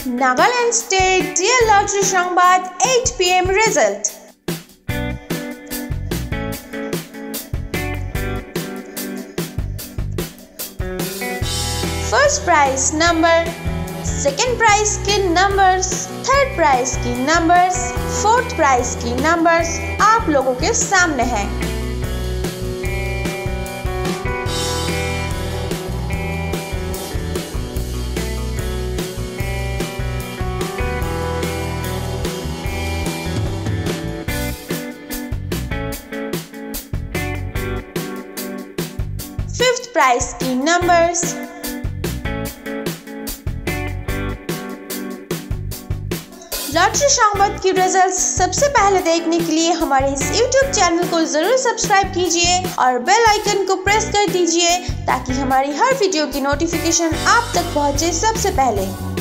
Nagaland State Dear Lottery সংবাদ 8 PM result. First prize number, second prize के numbers, third prize की numbers, fourth prize की numbers आप लोगों के सामने हैं। फिफ्थ प्राइज की नंबर्स, लॉटरी संवाद की रिजल्ट्स सबसे पहले देखने के लिए हमारे इस YouTube चैनल को जरूर सब्सक्राइब कीजिए और बेल आइकन को प्रेस कर दीजिए ताकि हमारी हर वीडियो की नोटिफिकेशन आप तक पहुंचे सबसे पहले।